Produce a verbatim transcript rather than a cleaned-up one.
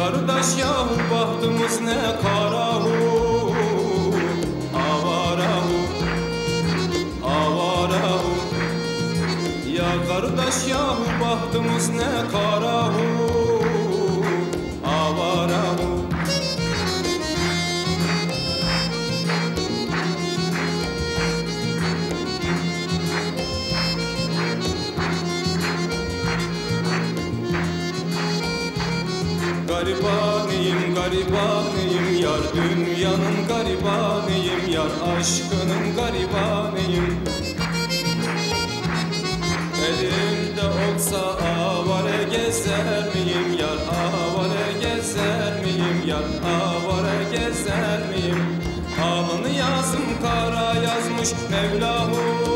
kardeş yahu bahtımız ne karahu, avarahu, avarahu. Ya kardeş yahu bahtımız ne karahu, avarahu. Garibanıyım, garibanıyım yar, dünyanın garibanıyım yar, aşkının garibanıyım. Elimde olsa avare gezer miyim yar, avare gezer miyim yar, avare gezer miyim? Alını yazım kara yazmış Mevlahu.